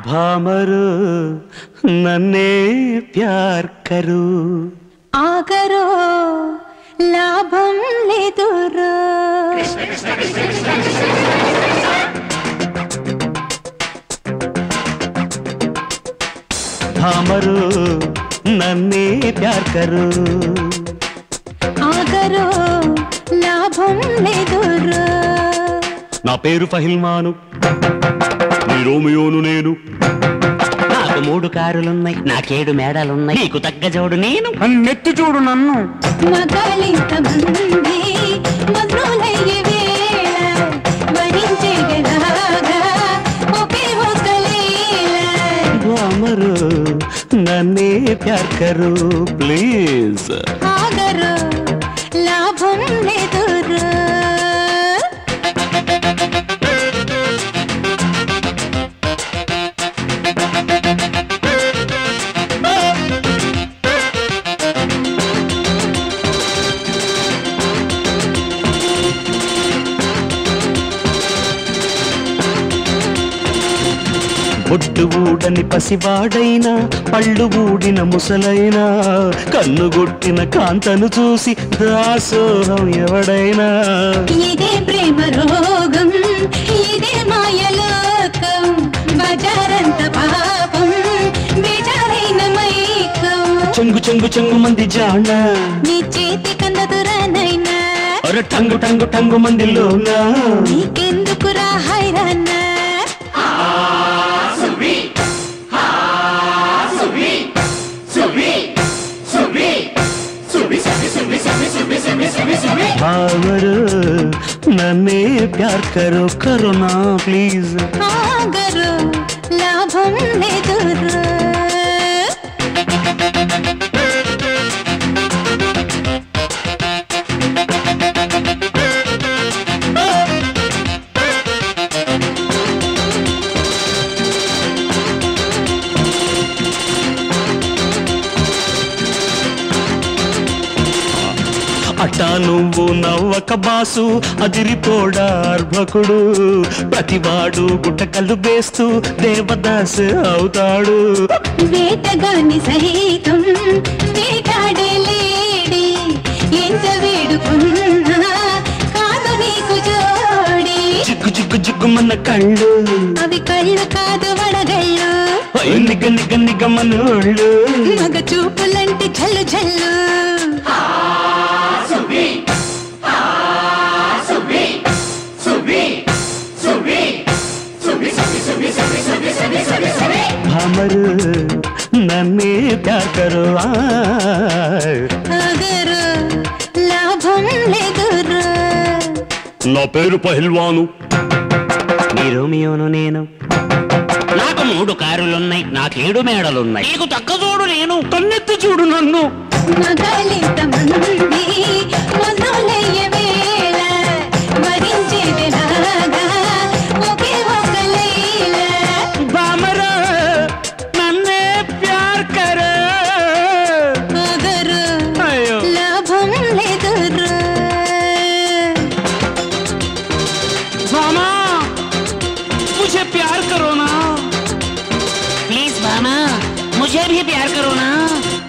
भामरो नन्हे प्यार करो आगरो लाभम लेदुरो भामरो नन्हे प्यार करो आगरो लाभम लेदुरो నా పేరు ఫహిల్మాను నీ రోమియోను నేను నాకు 3 కారులున్నాయి నాకేడు మేడలున్నాయి నీకు తగ్గ జోడు నేను నెత్తి చూడు నన్ను మగాలింత మంది మధురయ్యే వేళ వరించేగలాగా ఒకే ఒక లీల భామరు నన్నే ప్యార్ కరు ప్లీజ్ ఆగరు లాభం లేదురు బొట్టు ఊడని పసివాడైనా పళ్ళు ఊడిన ముసలైనా కన్నుగొట్టిన కాంతను చూసి దాసోహం ఎవడైనా ఇదే ప్రేమ రోగం ఇదే మాయలోకం బజారంత పాపం బేజారైన మైకం చెంగు చెంగు చెంగు మంది జాణ నీ చేతి కందదురానైనా అరే టంగు టంగు టంగు మందిలోనా నీకెందుకురా హైరానా भामरो नन्हे प्यार करो करो ना प्लीज आगरो लाभम लेदुरो అట్టా నువ్వు నవ్వక బాసు అదిరిపోడా అర్భకుడు ప్రతివాడు గుట్టకల్లు వేస్తూ దేవదాస్ అవుతాడు వేటగాని సహితం వేటాడే లేడి ఎంత వేడుకున్నా కాదు నీకు జోడి జిగ్గు జిగ్గు జిగ్గుమన్న కళ్ళు అవి కళ్ళు కాదు వడగళ్ళు నిగ నిగ నిగమనోళ్ళు మగ చూపులంటే జల్లు జల్లు भामरो नन्हे प्यार करो ఆగరు లాభం లేదురు నా పేరు పహిల్వాను నీ రోమియోను నేను నాకు 3 కారులున్నాయి నాకేడు మేడలున్నాయి నీకు తగ్గ చూడు నేను కన్నెత్తి చూడు నన్ను మగాలింత మంది మధురయ్యే వేళ వరించేగలాగా ఒకే ఒక లీల భామరో నన్నే ప్యార్ కరో ఆగరు అయ్యో లాభం లేదురు भामा मुझे प्यार करो ना प्लीज भामा मुझे भी प्यार करो ना